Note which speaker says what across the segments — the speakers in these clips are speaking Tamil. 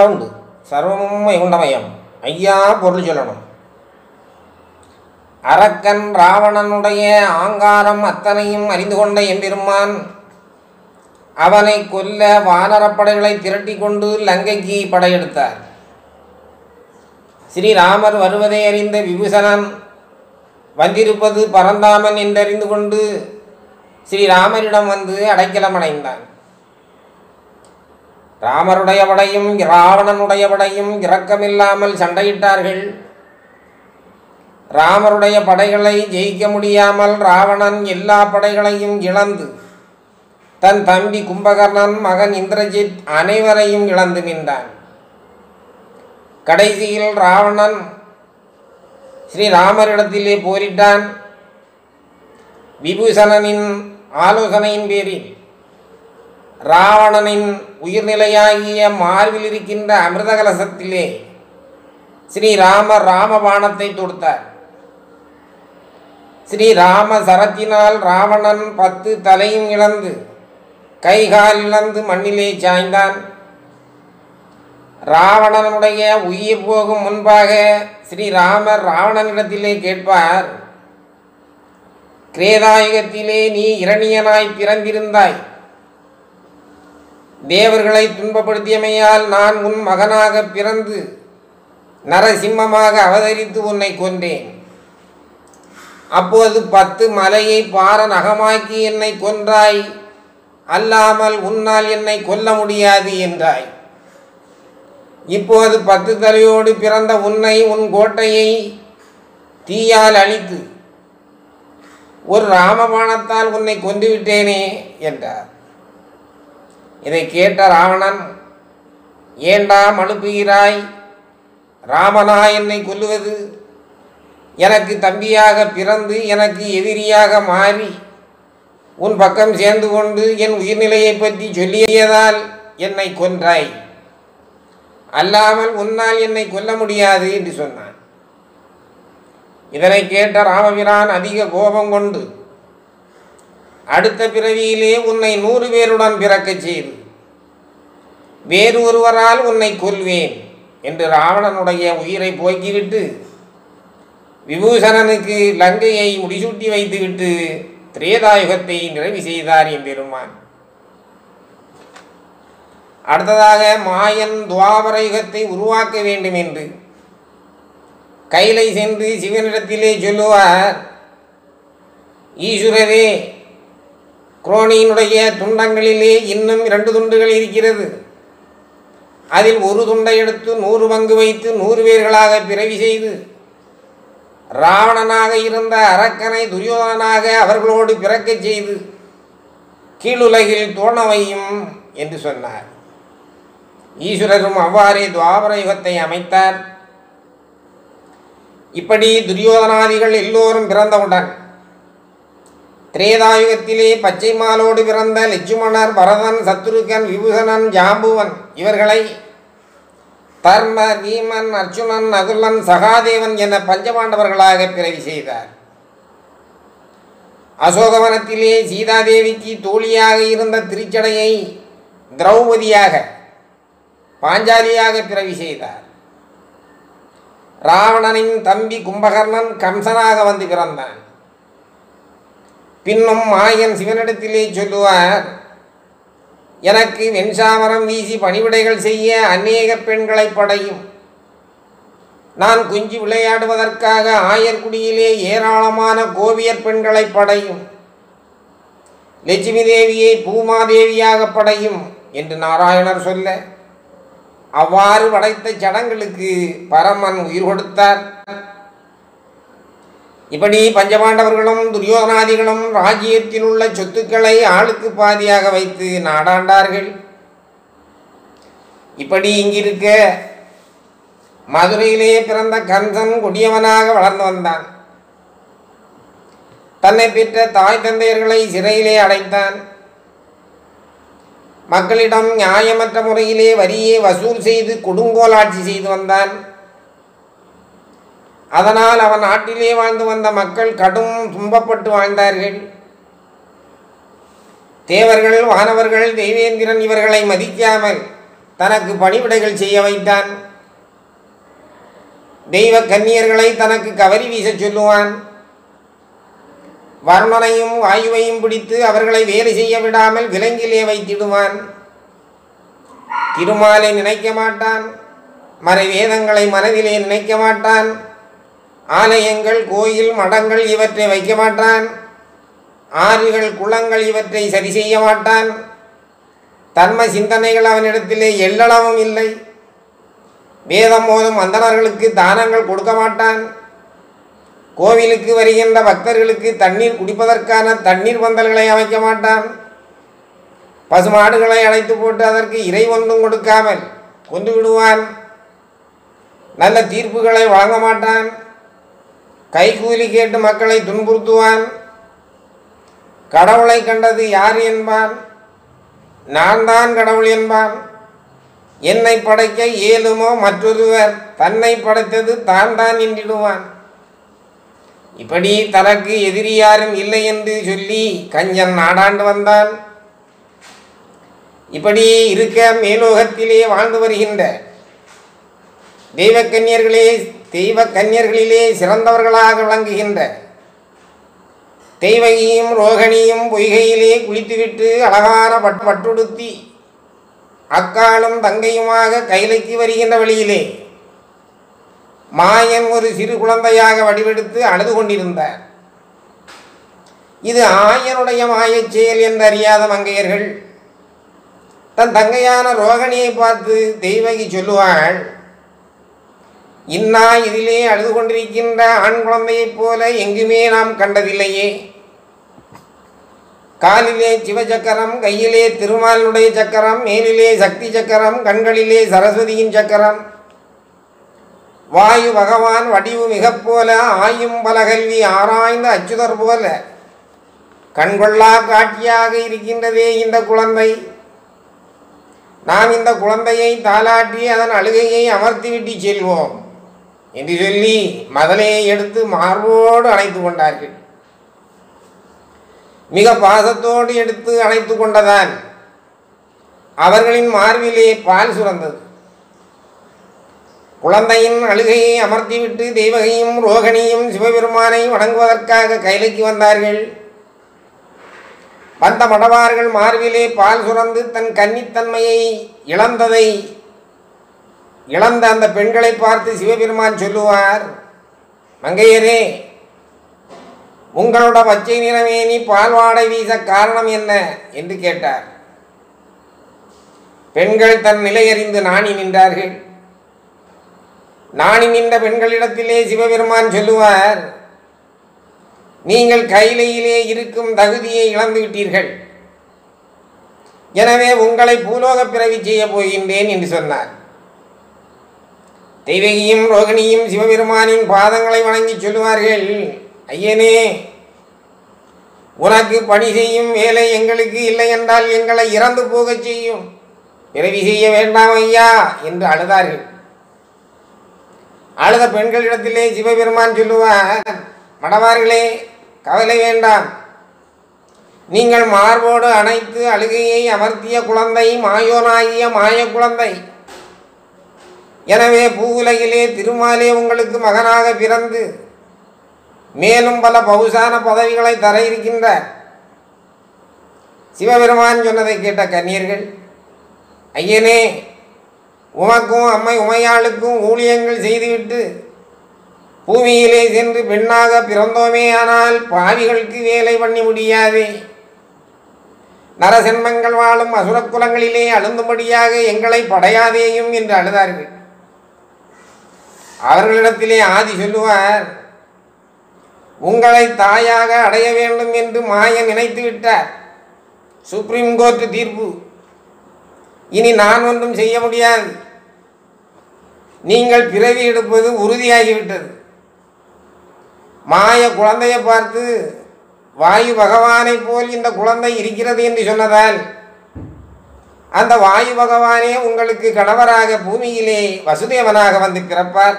Speaker 1: உண்டு. சர்வமும் வைகுண்டமயம். ஐயா பொருள் சொல்லணும். அரக்கன் ராவணனுடைய ஆங்காரம் அத்தனையும் அறிந்து கொண்ட எம்பெருமான் அவனை கொல்ல வானரப்படைகளை திரட்டி கொண்டு லங்கைக்கு படையெடுத்தார். ஸ்ரீராமர் வருவதை அறிந்த விபூஷணன் வந்திருப்பது பரந்தாமன் என்றறிந்து கொண்டு ஸ்ரீராமரிடம் வந்து அடைக்கலமடைந்தான். ராமருடைய படையும் ராவணனுடைய படையும் இரக்கமில்லாமல் சண்டையிட்டார்கள். ராமருடைய படைகளை ஜெயிக்க முடியாமல் ராவணன் எல்லா படைகளையும் இழந்து தன் தம்பி கும்பகர்ணன், மகன் இந்திரஜித் அனைவரையும் இழந்து நின்றான். கடைசியில் ராவணன் ஸ்ரீராமரிடத்திலே போரிட்டான். விபூஷணனின் ஆலோசனையின் பேரில் ராவணனின் உயிர்நிலையாகிய மார்பில் இருக்கின்ற அமிர்த கலசத்திலே ஸ்ரீராமர் ராமபாணத்தை தொடுத்தார். ஸ்ரீராம சரத்தினால் ராவணன் 10 தலையும் இழந்து கைகால் இழந்து மண்ணிலே சாய்ந்தான். ராவணனுடைய உயிர் போகும் முன்பாக ஸ்ரீராமர் ராவணனிடத்திலே கேட்பார், கிரேதாயுகத்திலே நீ இரணியனாய் பிறந்திருந்தாய். தேவர்களை துன்பப்படுத்தியமையால் நான் உன் மகனாக பிறந்து நரசிம்மமாக அவதரித்து உன்னை கொன்றேன். அப்போது 10 மலையை பார நகமாக்கி என்னை கொன்றாய். அல்லாமல் உன்னால் என்னை கொல்ல முடியாது என்றாய். இப்போது 10 தலையோடு பிறந்த உன்னை உன் கோட்டையை தீயால் அழித்து ஒரு ராமபாணத்தால் உன்னை கொன்றுவிட்டேனே என்றார். இதை கேட்ட ராவணன், ஏண்டா மழுப்புகிறாய்? ராமனா என்னை கொல்லுவது? எனக்கு தம்பியாக பிறந்து எனக்கு எதிரியாக மாறி உன் பக்கம் சேர்ந்து கொண்டு என் உயிர்நிலையை பற்றி சொல்லியதால் என்னை கொன்றாய். அல்லாமல் உன்னால் என்னை கொல்ல முடியாது என்று சொன்னான். இதனை கேட்ட ராமபிரான் அதிக கோபம் கொண்டு அடுத்த பிறவியிலே உன்னை 100 பேருடன் பிறக்கச் செய்து வேறு ஒருவரால் உன்னை கொல்வேன் என்று ராவணனுடைய உயிரை போக்கிவிட்டு விபூஷணனுக்கு லங்கையை முடிசூட்டி வைத்துவிட்டு திரேதாயுகத்தை நிறைவு செய்தார் எம்பெருமான். அடுத்ததாக மாயன் துவாபர யுகத்தை உருவாக்க வேண்டும் என்று கைலை சென்று சிவனிடத்திலே சொல்லுவார், ஈஸ்வரரே, குரோணியினுடைய துண்டங்களிலே இன்னும் 2 துண்டுகள் இருக்கிறது. அதில் ஒரு துண்டை எடுத்து 100 பங்கு வைத்து 100 பேர்களாக பிறவி செய்து ராவணனாக இருந்த அரக்கனை துரியோதனாக அவர்களோடு பிறக்கச் செய்து கீழுலகில் தோணவையும் என்று சொன்னார். ஈஸ்வரரும் அவ்வாறே துவாபர யுகத்தை அமைத்தார். இப்படி துரியோதனாதிகள் எல்லோரும் பிறந்தவுடன் திரேதாயுகத்திலே பச்சை மாலோடு பிறந்த லட்சுமணர், பரதன், சத்ருகன், விபூஷணன், ஜாம்புவன் இவர்களை தர்ம, பீமன், அர்ஜுனன், நகுலன், சகாதேவன் என பஞ்சபாண்டவர்களாக பிறவி செய்தார். அசோகவனத்திலே சீதாதேவிக்கு தோழியாக இருந்த திருச்சடையை திரௌபதியாக பாஞ்சாலியாக பிறவி செய்தார். ராவணனின் தம்பி கும்பகர்ணன் கம்சனாக வந்து பிறந்தான். பின்னும் மாயன் சிவனிடத்திலே சொல்லுவார், எனக்கு வெண்சாமரம் வீசி பணிவிடைகள் செய்ய அநேக பெண்களை படையும். நான் குஞ்சு விளையாடுவதற்காக ஆயர்குடியிலே ஏராளமான கோவியர் பெண்களை படையும். லட்சுமி தேவியை பூமாதேவியாக படையும் என்று நாராயணர் சொல்ல, அவ்வாறு படைத்த சடங்களுக்கு பரமன் உயிர் கொடுத்தார். இப்படி பஞ்சபாண்டவர்களும் துரியோதனாதிகளும் ராஜ்யத்தில் உள்ள சொத்துக்களை ஆளுக்கு பாதியாக வைத்து நாடாண்டார்கள். இப்படி இங்கிருக்க மதுரையிலே பிறந்த கம்சன் கொடியவனாக வளர்ந்து வந்தான். தன்னை பெற்ற தாய் தந்தையர்களை சிறையிலே அடைத்தான். மக்களிடம் நியாயமற்ற முறையிலே வரியை வசூல் செய்து கொடுங்கோலாட்சி செய்து வந்தான். அதனால் அவன் நாட்டிலே வாழ்ந்து வந்த மக்கள் கடும் துன்பப்பட்டு வாழ்ந்தார்கள். தேவர்கள், வானவர்கள், தெய்வேந்திரன் இவர்களை மதிக்காமல் தனக்கு பணிவிடைகள் செய்ய வைத்தான். தெய்வ கன்னியர்களை தனக்கு கவரி வீச சொல்லுவான். வருணனையும் வாயுவையும் பிடித்து அவர்களை வேலை செய்ய விடாமல் விலங்கிலே வைத்திடுவான். திருமாலை நினைக்க மாட்டான். மறை வேதங்களை மனதிலே நினைக்க மாட்டான். ஆலயங்கள், கோயில், மடங்கள் இவற்றை வைக்க மாட்டான். ஆறுகள், குளங்கள் இவற்றை சரி செய்ய மாட்டான். தர்ம சிந்தனைகள் அவனிடத்திலே எள்ளளவும் இல்லை. வேதம் மோதும் அந்தணர்களுக்கு தானங்கள் கொடுக்க மாட்டான். கோவிலுக்கு வருகின்ற பக்தர்களுக்கு தண்ணீர் குடிப்பதற்கான தண்ணீர் பந்தல்களை அமைக்க மாட்டான். பசுமாடுகளை அழைத்து போட்டு அதற்கு இறை ஒன்றும் கொடுக்காமல் கொண்டு விடுவான். நல்ல தீர்ப்புகளை வழங்க மாட்டான். கைகூலி கேட்டு மக்களை துன்புறுத்துவான். கடவுளை கண்டது யார் என்பான். நான் தான் கடவுள் என்பான். என்னை படைக்க இயலுமோ மற்றொருவர், தன்னை படைத்தது தான் தான் என்றிடுவான். இப்படி தனக்கு எதிரி யாரும் இல்லை என்று சொல்லி கஞ்சன் நாடாண்டு வந்தான். இப்படி இருக்க மேலோகத்திலே வாழ்ந்து வருகின்ற தெய்வ கன்னியர்களிலே சிறந்தவர்களாக விளங்குகின்ற தெய்வகியும் ரோகிணியும் பொய்கையிலே குளித்துவிட்டு அழகான பட்டுடுத்தி அக்காலும் தங்கையுமாக கைலைக்கு வருகின்ற வழியிலே மாயன் ஒரு சிறு குழந்தையாக வடிவெடுத்து அழுது கொண்டிருந்தார். இது ஆயனுடைய மாயச் செயல் என்று அறியாத மங்கையர்கள் தன் தங்கையான ரோகிணியை பார்த்து தெய்வகி சொல்லுவாள், இன்னா இதிலே அழுது கொண்டிருக்கின்ற ஆண் குழந்தையைப் போல எங்குமே நாம் கண்டதில்லையே. காலிலே சிவசக்கரம், கையிலே திருமாலுடைய சக்கரம், மேலிலே சக்தி சக்கரம், கண்களிலே சரஸ்வதியின் சக்கரம், வாயு பகவான் வடிவு மிக போல, ஆயும் பலகல்வி ஆராய்ந்த அச்சுதர் போல கண்கொள்ளா காட்சியாக இருக்கின்றதே இந்த குழந்தை. நாம் இந்த குழந்தையை தாலாட்டி அதன் அழுகையை அமர்த்திவிட்டு செல்வோம் என்று சொல்லி மதலையை எடுத்து மார்போடு அணைத்து கொண்டார்கள். மிக பாசத்தோடு எடுத்து அணைத்து கொண்டதான் அவர்களின் மார்பிலே பால் சுரந்தது. குழந்தையின் அழுகையை அமர்த்திவிட்டு தெய்வகையும் ரோகிணியும் சிவபெருமானை வணங்குவதற்காக கைலைக்கு வந்தார்கள். வந்த மடவார்கள் மார்பிலே பால் சுரந்து தன் கன்னித்தன்மையை இழந்த அந்த பெண்களை பார்த்து சிவபெருமான் சொல்லுவார், மங்கையரே, உங்களோட பச்சை நிறமேனி பால்வாடை வீச காரணம் என்ன என்று கேட்டார். பெண்கள் தன் நிலையறிந்து நாணி நின்றார்கள். நாணி நின்ற பெண்களிடத்திலே சிவபெருமான் சொல்லுவார், நீங்கள் கைலையிலே இருக்கும் தகுதியை இழந்து விட்டீர்கள். எனவே உங்களை பூலோக பிறவி செய்ய போகின்றேன் என்று சொன்னார். தெய்வகியும் ரோகிணியும் சிவபெருமானின் பாதங்களை வணங்கி சொல்லுவார்கள், ஐயனே, உனக்கு பணி செய்யும் வேலை எங்களுக்கு இல்லை என்றால் எங்களை இறந்து போகச் செய்யும், பிறவி செய்ய வேண்டாம் ஐயா என்று அழுதார்கள். அழுத பெண்களிடத்திலே சிவபெருமான் சொல்லுவார், மடவார்களே, கவலை வேண்டாம். நீங்கள் மார்போடு அணைத்து அழுகையை அமர்த்திய குழந்தை மாயோனாகிய மாய குழந்தை. எனவே பூவுலகிலே திருமாலே உங்களுக்கு மகனாக பிறந்து மேலும் பல பவுசான பதவிகளை தர இருக்கின்றார். சிவபெருமான் சொன்னதை கேட்ட கன்னியர்கள், ஐயனே, உமக்கும் அம்மை உமையாளுக்கும் ஊழியங்கள் செய்துவிட்டு பூமியிலே சென்று பெண்ணாக பிறந்தோமே, ஆனால் பாவிகளுக்கு வேலை பண்ணி முடியாதே. நரசென்மங்கள் வாழும் அசுரக்குலங்களிலே அழுந்தும்படியாக எங்களை படையாதேயும் என்று அழுதார்கள். அவர்களிடத்திலே ஆதி சொல்லுவார், உங்களை தாயாக அடைய வேண்டும் என்று மாயன் நினைத்து விட்டார். சுப்ரீம் கோர்ட் தீர்ப்பு, இனி நான் ஒன்றும் செய்ய முடியாது. நீங்கள் பிறவி எடுப்பது உறுதியாகிவிட்டது. மாய குழந்தையை பார்த்து வாயு பகவானை போல் இந்த குழந்தை இருக்கிறது என்று சொன்னதால் அந்த வாயு பகவானே உங்களுக்கு கணவராக பூமியிலே வசுதேவனாக வந்து பிறப்பார்.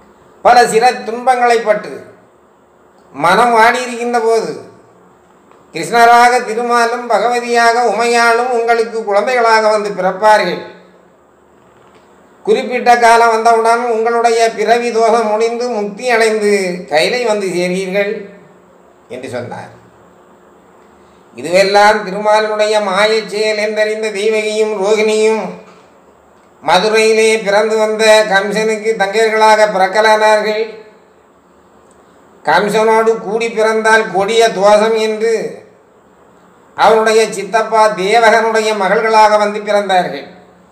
Speaker 1: பல சிற துன்பங்களை பட்டு மனம் வாடியிருக்கின்ற போது கிருஷ்ணராக திருமாலும் பகவதியாக உமையாலும் உங்களுக்கு குழந்தைகளாக வந்து பிறப்பார்கள். குறிப்பிட்ட காலம் வந்தவுடன் உங்களுடைய பிறவி தோஷம் முடிந்து முக்தி அடைந்து கைலை வந்து சேர்வீர்கள் என்று சொன்னார். இதுவெல்லாம் திருமாலினுடைய மாயச் செயல் என்றறிந்த தெய்வகியும் ரோகிணியும் மதுரையிலே பிறந்து வந்த கம்சனுக்கு தங்கையர்களாக பிறக்கலானார்கள். கம்சனோடு கூடி பிறந்தால் கொடிய தோஷம் என்று அவருடைய சித்தப்பா தேவகனுடைய மகள்களாக வந்து பிறந்தார்கள்.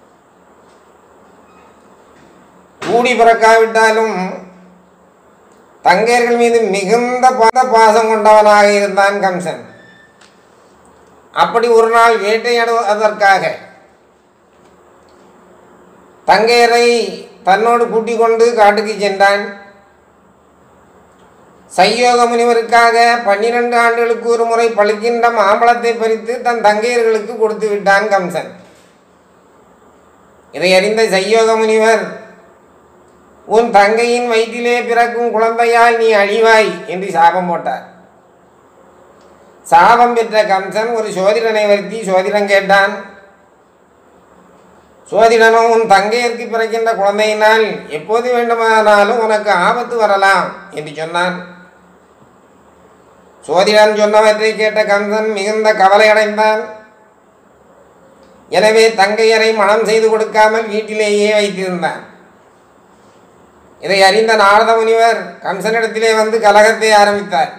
Speaker 1: கூடி பிறக்காவிட்டாலும் தங்கையர்கள் மீது மிகுந்த பாசம் கொண்டவனாக இருந்தான் கம்சன். அப்படி ஒரு நாள் வேட்டையாடுவதற்காக தங்கையரை தன்னோடு கூட்டிக் கொண்டு காட்டுக்கு சென்றான். சையோக முனிவருக்காக 12 ஆண்டுகளுக்கு ஒரு முறை பழுக்கின்ற மாம்பழத்தை பறித்து தன் தங்கையர்களுக்கு கொடுத்து விட்டான் கம்சன். இதை அறிந்த சையோக முனிவர், உன் தங்கையின் வயிற்றிலே பிறக்கும் குழந்தையால் நீ அழிவாய் என்று சாபம் போட்டார். சாபம் பெற்ற கம்சன் ஒரு சோதிடனை வருத்தி சோதிடம் கேட்டான். சோதிடனோ, உன் தங்கையருக்கு பிறக்கின்ற குழந்தையினால் எப்போது வேண்டுமானாலும் உனக்கு ஆபத்து வரலாம் என்று சொன்னான். சோதிடன் சொன்னவற்றை கேட்ட கம்சன் மிகுந்த கவலை அடைந்தான். எனவே தங்கையரை மணம் செய்து கொடுக்காமல் வீட்டிலேயே வைத்திருந்தான். இதை அறிந்த நாரத முனிவர் கம்சனிடத்திலே வந்து கலகத்தை ஆரம்பித்தார்.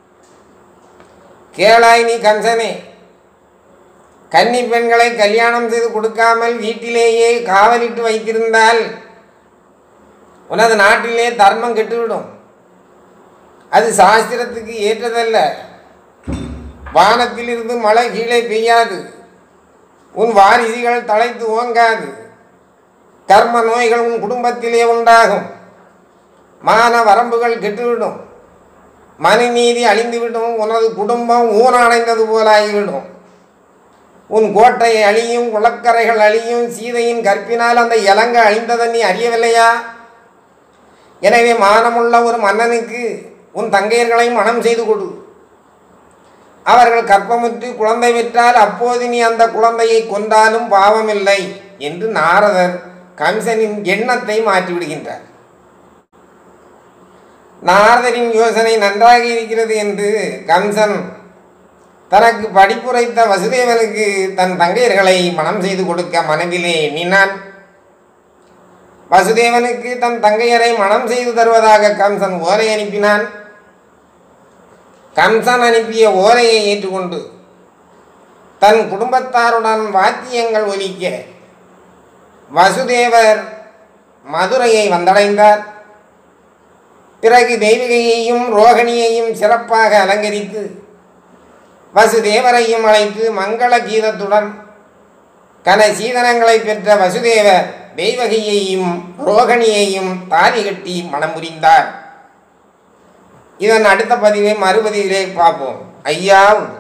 Speaker 1: கேளாய் நீ கம்சனே, கன்னி பெண்களை கல்யாணம் செய்து கொடுக்காமல் வீட்டிலேயே காவலிட்டு வைத்திருந்தால் உனது நாட்டிலே தர்மம் கெட்டுவிடும். அது சாஸ்திரத்துக்கு ஏற்றதல்ல. வானத்திலிருந்து மழை கீழே பெய்யாது. உன் வாரிசுகள் தலைத்து ஓங்காது. கர்ம நோய்கள் உன் குடும்பத்திலே உண்டாகும். மான வரம்புகள் கெட்டுவிடும். மனுநீதி அழிந்துவிடும். உனது குடும்பம் ஊனடைந்தது போல ஆகிவிடும். உன் கோட்டை அழியும், குளக்கரைகள் அழியும். சீதையின் கற்பினால் அந்த இலங்கை அழிந்ததை நீ அறியவில்லையா? எனவே மானமுள்ள ஒரு மன்னனுக்கு உன் தங்கையர்களை மணம் செய்து கொடு. அவர்கள் கற்பமுற்று குழந்தை பெற்றால் அப்போது நீ அந்த குழந்தையை கொன்றாலும் பாவமில்லை என்று நாரதர் கம்சனின் எண்ணத்தை மாற்றிவிடுகின்றார். நாரதரின் யோசனை நன்றாக இருக்கிறது என்று கம்சன் தனக்கு படிப்புரைத்த வசுதேவனுக்கு தன் தங்கையர்களை மணம் செய்து கொடுக்க மனதிலே எண்ணினான். வசுதேவனுக்கு தன் தங்கையரை மணம் செய்து தருவதாக கம்சன் ஓலை அனுப்பினான். கம்சன் அனுப்பிய ஓலையை ஏற்றுக்கொண்டு தன் குடும்பத்தாருடன் வாத்தியங்கள் ஒலிக்க வசுதேவர் மதுரையை வந்தடைந்தார். பிறகு தெய்வகையையும் ரோகிணியையும் சிறப்பாக அலங்கரித்து வசுதேவரையும் அழைத்து மங்கள கீதத்துடன் கனசீதனங்களை பெற்ற வசுதேவர் தெய்வகையையும் ரோகிணியையும் தாலி கட்டி மணம் புரிந்தார். இதன் அடுத்த பதிவை மறுபதிவிலே பார்ப்போம். ஐயா.